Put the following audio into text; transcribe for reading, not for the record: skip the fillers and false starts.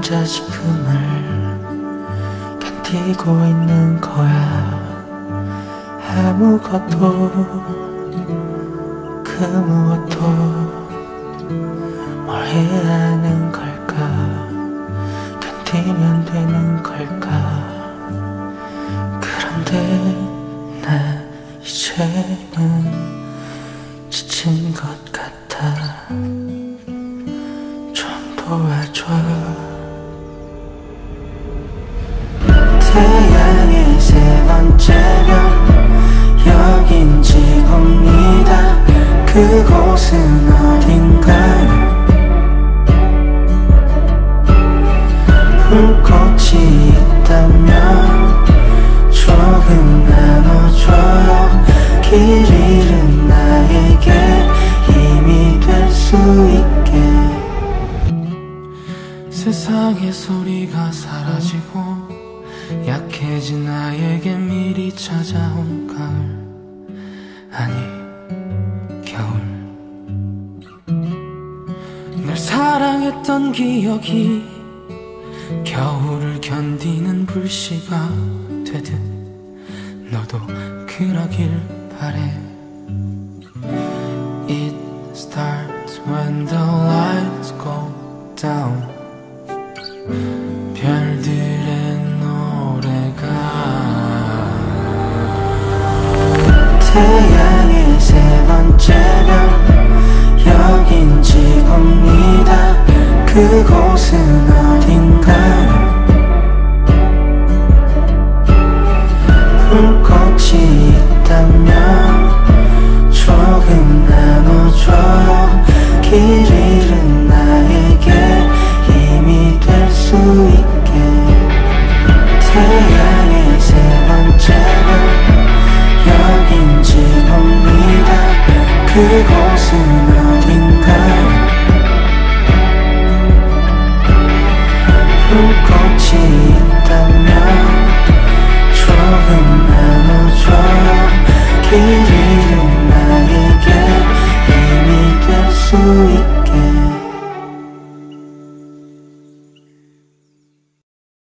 혼자 지금을 견디고 있는 거야. 아무것도 그 무엇도 뭘 해야 하는 걸까? 견디면 되는 걸까? 그런데 나 이제는 지친 것 같아. 좀 도와줘. 태양의 세 번째 별, 여긴 지구입니다. 그곳은 어딘가요? 불꽃이 있다면 조금 나눠줘요. 길 잃은 나에게 힘이 될 수 있게. 세상의 소리가 사라지고 약해진 나에게 미리 찾아온 가을, 아니 겨울. 널 사랑했던 기억이 겨울을 견디는 불씨가 되듯 너도 그러길 바래. It starts when the lights go down. 별들의 노래가 태양의 세 번째 별, 여긴 지구입니다. 그곳은